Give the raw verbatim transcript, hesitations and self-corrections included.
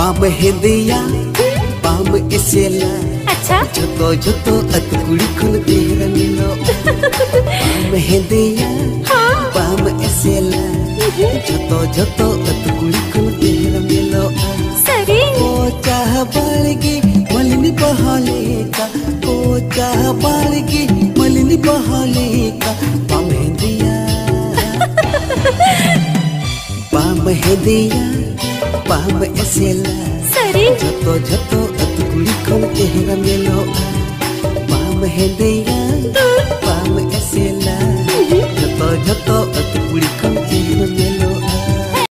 balm हेंदिया बाम एसेला अच्छा झोतो झोतो अत कुड़ी खुन तेरा मिलो बाम हेंदिया बाम एसेला झोतो झोतो अत कुड़ी खुन तेरा मिलो सरी ओ चाह बालगी मलिनी बहाले का ओ चाह बालगी मलिनी बहाले का बाम हेंदिया बाम हेंदिया बाम एसेला सरी झतो झतो अत कुड़ी खुन तेरा मिलो बाम हेंदिया बाम एसेला झतो झतो